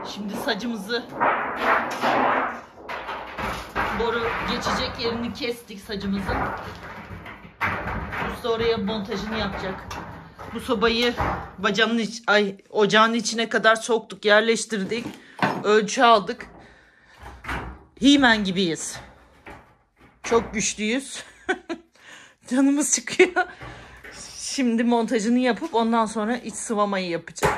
Şimdi sacımızı, boru geçecek yerini kestik sacımızın. Usta oraya montajını yapacak. Bu sobayı ocağın içine kadar soktuk, yerleştirdik. Ölçü aldık. He-Man gibiyiz. Çok güçlüyüz. Canımız çıkıyor. Şimdi montajını yapıp ondan sonra iç sıvamayı yapacak.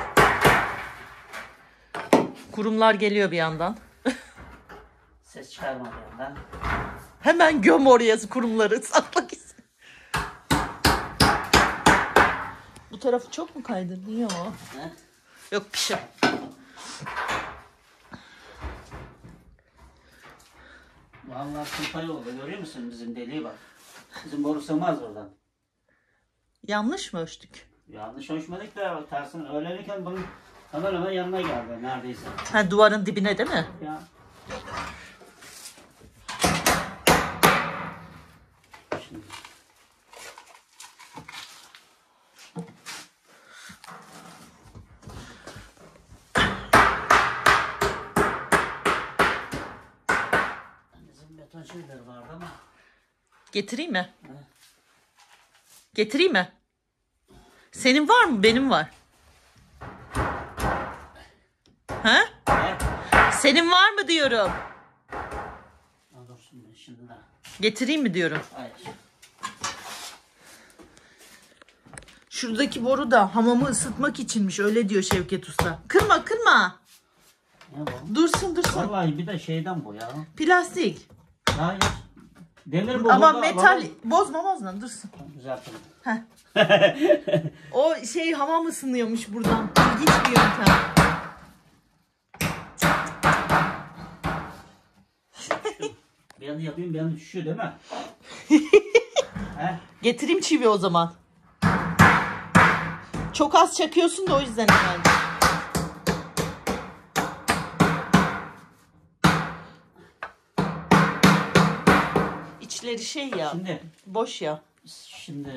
Kurumlar geliyor bir yandan. Ses çıkarma bir yandan. Hemen göm oraya kurumları, sakla gitsin. Bu tarafı çok mu kaydırdın? Yok. Yok bir şey. Vallahi kırpayı oldu, görüyor musun bizim deliği bak. Bizim boru sığmaz oradan. Yanlış mı ölçtük? Yanlış ölçmedik de tersine öğlenirken bunun hemen yanına geldi neredeyse. Ha, duvarın dibine değil mi? Ya. Şimdi. Bizim beton şeyleri vardı ama. Getireyim mi? He. Getireyim mi? Senin var mı? Benim var. Ha? He? Senin var mı diyorum. Dursun şimdi de. Getireyim mi diyorum. Hayır. Şuradaki boru da hamamı ısıtmak içinmiş. Öyle diyor Şevket Usta. Kırma kırma. Ne bu? Dursun. Vallahi bir de şeyden bu ya. Plastik. Hayır. Demir bu. Ama metal. Bozma dursun. Güzel. Heh. O hamam ısınıyormuş buradan. İlginç bir yöntem. Bir yanı yapayım, bir yanı düşüyor değil mi? He? Getireyim çivi o zaman. Çok az çakıyorsun da o yüzden herhalde. İçleri ya. Boş ya. Şimdi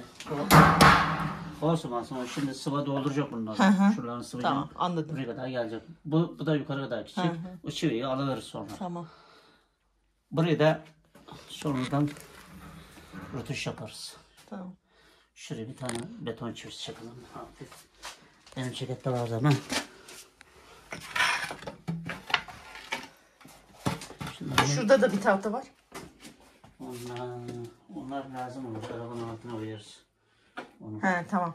olsun sonra şimdi sıva dolduracak bunlar. Şuralarını sıvayacak. Tamam, anladım. Buraya kadar gelecek. Bu da yukarı kadar gidecek. O çiviyi alırız sonra. Tamam. Buraya da sonradan rötuş yaparız. Tamam. Şuraya bir tane beton çivisi çakalım. Hafif. Benim cekette var zaman. Şurada da bir tahta var. Onlar lazım olur. Arabanın altına koyarız. He, tamam.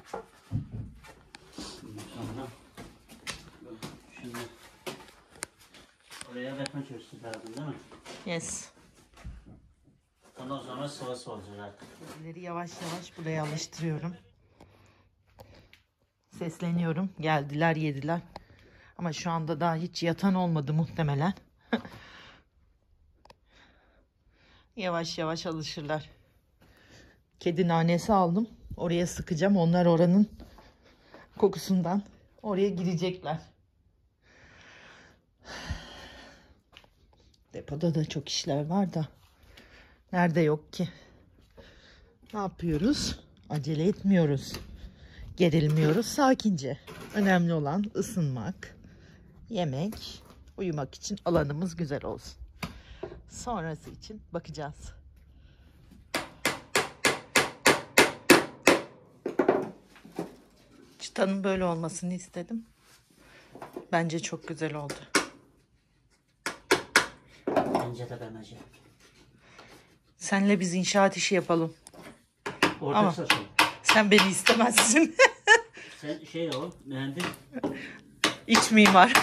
Şimdi oraya beton çivisi lazım değil mi? Yes. Ondan sonra sıvası olacak artık. Elleri yavaş yavaş buraya alıştırıyorum. Sesleniyorum. Geldiler, yediler. Ama şu anda daha hiç yatan olmadı muhtemelen. Yavaş yavaş alışırlar. Kedi nanesi aldım. Oraya sıkacağım. Onlar oranın kokusundan oraya girecekler. Depoda da çok işler var da. Nerede yok ki? Ne yapıyoruz? Acele etmiyoruz. Gerilmiyoruz. Sakince. Önemli olan ısınmak, yemek, uyumak için alanımız güzel olsun. Sonrası için bakacağız. Çıtanın böyle olmasını istedim. Bence çok güzel oldu. Bence de bence. Senle biz inşaat işi yapalım. Ama sen beni istemezsin. Sen ol, mühendis. İç mimar.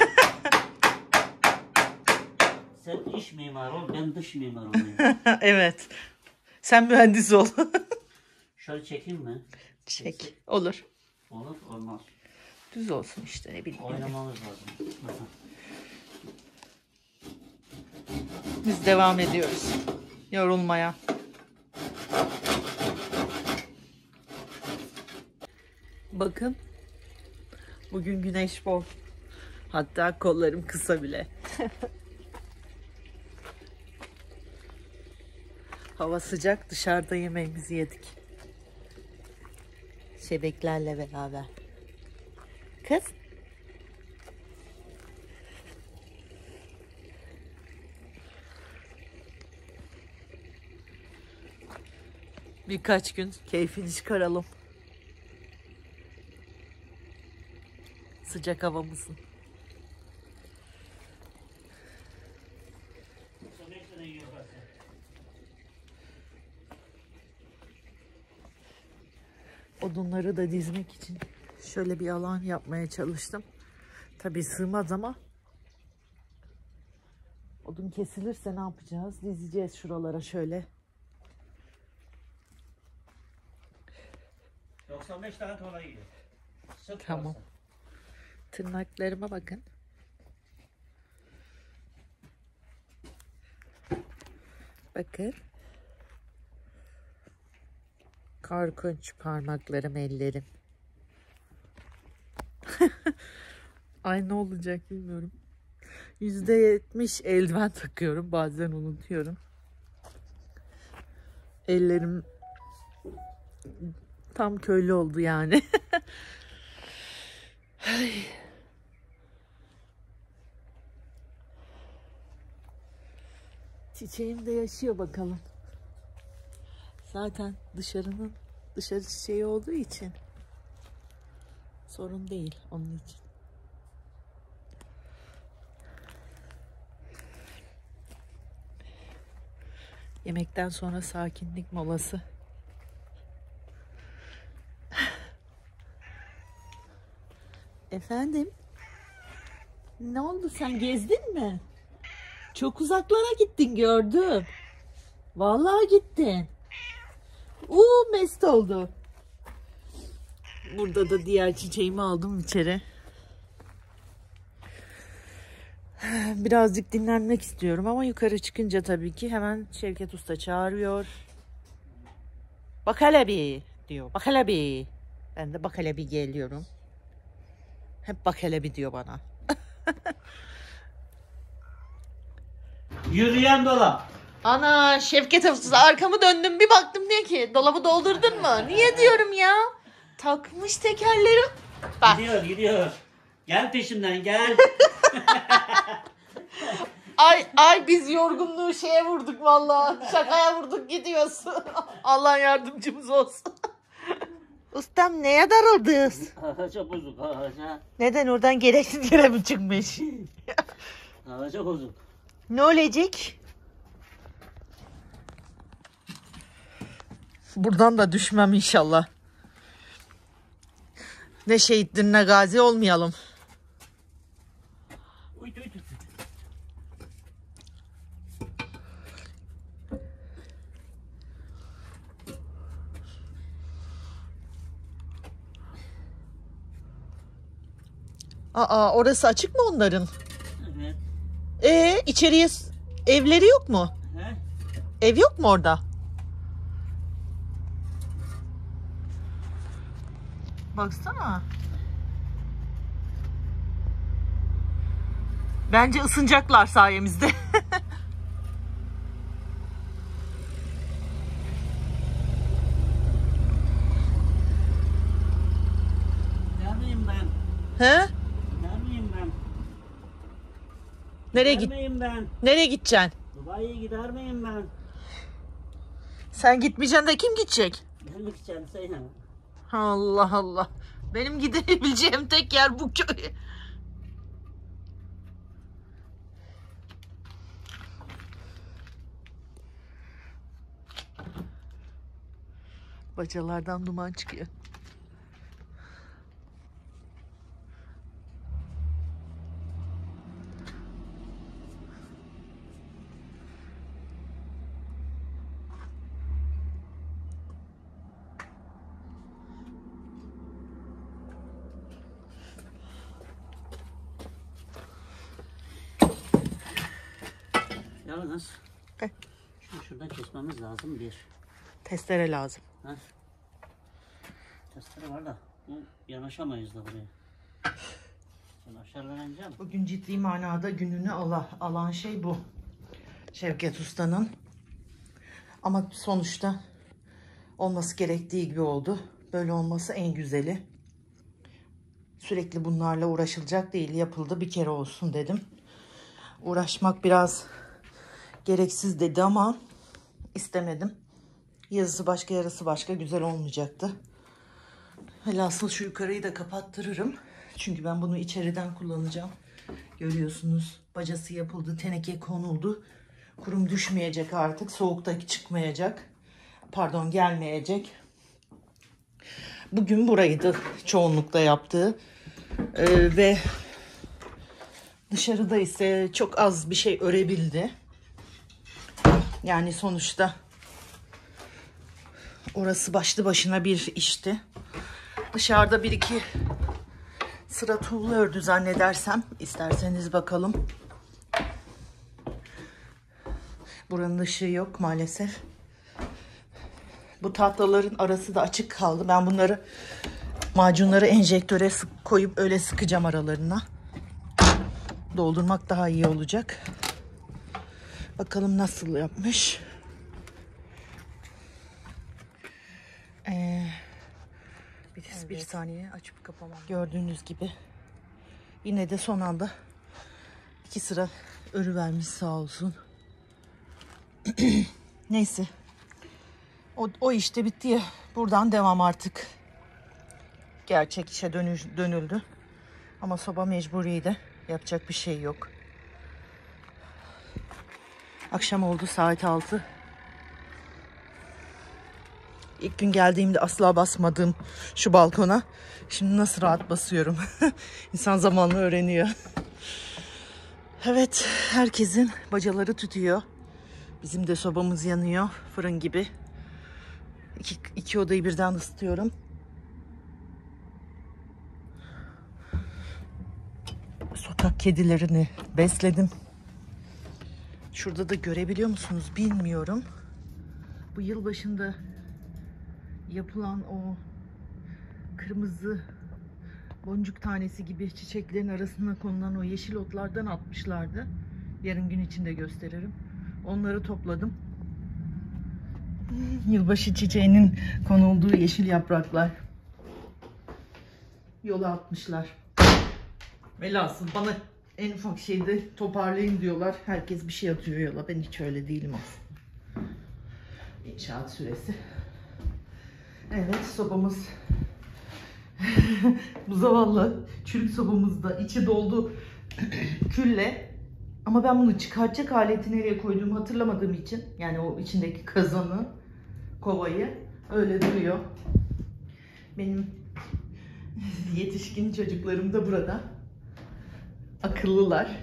Sen iç mimar ol, ben dış mimar olayım. Evet. Sen mühendis ol. Şöyle çekeyim mi? Çek. Olur. Olur, olmaz. Düz olsun işte, ne bileyim. Oynamamız lazım. Biz devam ediyoruz. Yorulmaya. Bakın. Bugün güneş bol. Hatta kollarım kısa bile. Hava sıcak. Dışarıda yemeğimizi yedik. Şebeklerle beraber. Kız. Birkaç gün keyfini çıkaralım. Sıcak havamızın. Odunları da dizmek için şöyle bir alan yapmaya çalıştım. Tabii sığmaz ama odun kesilirse ne yapacağız? Dizeceğiz şuralara şöyle. 95 tane kolay yiyor. Tamam. Tırnaklarıma bakın. Bakın. Korkunç parmaklarım, ellerim. Ay ne olacak bilmiyorum. %70 eldiven takıyorum. Bazen unutuyorum. Ellerim tam köylü oldu yani. Çiçeğim de yaşıyor bakalım. Zaten dışarı çiçeği olduğu için sorun değil onun için. Yemekten sonra sakinlik molası. Efendim? Ne oldu, sen gezdin mi? Çok uzaklara gittin gördüm. Vallahi gittin. Mest oldu. Burada da diğer çiçeğimi aldım içeri. Birazcık dinlenmek istiyorum ama yukarı çıkınca tabii ki hemen Şevket Usta çağırıyor. Bak hele bir diyor. Bak hele bir. Ben de bak hele bir geliyorum. Hep bak hele bir diyor bana. Yürüyen dolap. Ana Şevket Usta, arkamı döndüm bir baktım diye ki dolabı doldurdun mu? Niye diyorum ya? Takmış tekerleri. Bak. Gidiyor. Gel peşimden gel. Ay biz yorgunluğu şeye vurduk vallahi. Şakaya vurduk, gidiyorsun. Allah yardımcımız olsun. Ustam neye darıldınız? Ağaca bozuk ağaca. Neden, oradan gereksiz yere mi çıkmış? Ağaca bozuk. Ne olacak? Buradan da düşmem inşallah. Ne şehittir ne gazi olmayalım. Uy. Orası açık mı onların? Evet. İçeriye evleri yok mu? He? Ev yok mu orada? Baksana. Bence ısınacaklar sayemizde. Gider miyim ben? He? Gider miyim ben? Nereye Gider git? miyim ben? Nereye gideceksin? Dubai'ye gider miyim ben? Sen gitmeyeceksin de kim gidecek? Ben mi gideceğim Seyhan? Allah Allah. Benim gidebileceğim tek yer bu köy. Bacalardan duman çıkıyor. Yalnız Heh. şuradan kesmemiz lazım bir. Testere lazım. Ha? Testere var da bu yanaşamayız da buraya. Yanaşarlar önce mi? Bugün ciddi manada gününü alan şey bu. Şevket Usta'nın. Ama sonuçta olması gerektiği gibi oldu. Böyle olması en güzeli. Sürekli bunlarla uğraşılacak değil. Yapıldı, bir kere olsun dedim. Uğraşmak biraz gereksiz dedi ama istemedim. Yazısı başka, yarısı başka, güzel olmayacaktı. Velhasıl şu yukarıyı da kapattırırım. Çünkü ben bunu içeriden kullanacağım. Görüyorsunuz, bacası yapıldı, teneke konuldu. Kurum düşmeyecek artık, soğuktaki çıkmayacak. Pardon, gelmeyecek. Bugün buraydı çoğunlukla yaptığı. Ve dışarıda ise çok az bir şey örebildi. Yani sonuçta orası başlı başına bir işti. Dışarıda bir iki sıra tuğla ördü zannedersem. İsterseniz bakalım. Buranın ışığı yok maalesef. Bu tahtaların arası da açık kaldı. Ben bunları, macunları enjektöre koyup öyle sıkacağım aralarına. Doldurmak daha iyi olacak. Bakalım nasıl yapmış. Bir saniye açıp kapamam. Gördüğünüz gibi yine de son anda 2 sıra örü vermiş sağ olsun. Neyse. O işte bitti ya. Buradan devam artık. Gerçek işe dönüldü. Ama soba mecburiydi. Yapacak bir şey yok. Akşam oldu, saat 6. İlk gün geldiğimde asla basmadığım şu balkona şimdi nasıl rahat basıyorum. İnsan zamanla öğreniyor. Evet, herkesin bacaları tütüyor. Bizim de sobamız yanıyor fırın gibi. İki odayı birden ısıtıyorum. Sokak kedilerini besledim. Şurada da görebiliyor musunuz bilmiyorum. Bu yılbaşında yapılan o kırmızı boncuk tanesi gibi çiçeklerin arasına konulan o yeşil otlardan atmışlardı. Yarın gün içinde gösteririm. Onları topladım. Yılbaşı çiçeğinin konulduğu yeşil yapraklar. Yola atmışlar. Velhasıl bana en ufak şeyde toparlayın diyorlar. Herkes bir şey atıyor yola. Ben hiç öyle değilim aslında. İnşaat süresi. Evet, sobamız bu zavallı çürük sobamızda içi doldu külle. Ama ben bunu çıkartacak aleti nereye koyduğumu hatırlamadığım için, yani o içindeki kazanı, kovayı öyle duruyor. Benim yetişkin çocuklarım da burada. Akıllılar.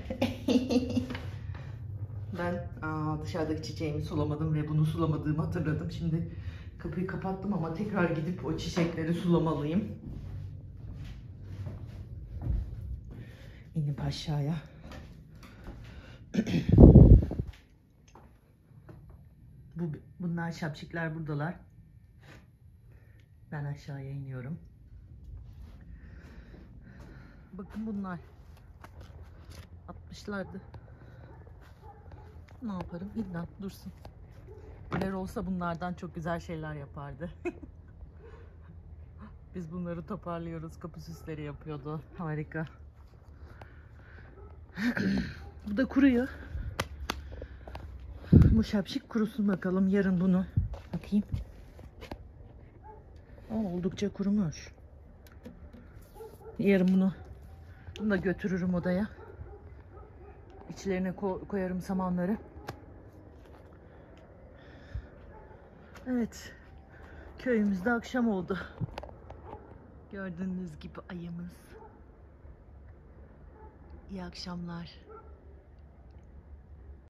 Ben dışarıdaki çiçeğimi sulamadım ve bunu sulamadığımı hatırladım. Şimdi kapıyı kapattım ama tekrar gidip o çiçekleri sulamalıyım. İnip aşağıya. Bunlar şapşikler buradalar. Ben aşağıya iniyorum. Bakın bunlar. 60'lardı. Ne yaparım? İldan dursun. Neler olsa bunlardan çok güzel şeyler yapardı. Biz bunları toparlıyoruz. Kapı süsleri yapıyordu. Harika. Bu da kuruyor. Bu şapşik kurusun bakalım. Yarın bunu bakayım. Oldukça kurumuş. Yarın bunu da götürürüm odaya. İçlerine koyarım samanları. Evet. Köyümüzde akşam oldu. Gördüğünüz gibi ayımız. İyi akşamlar.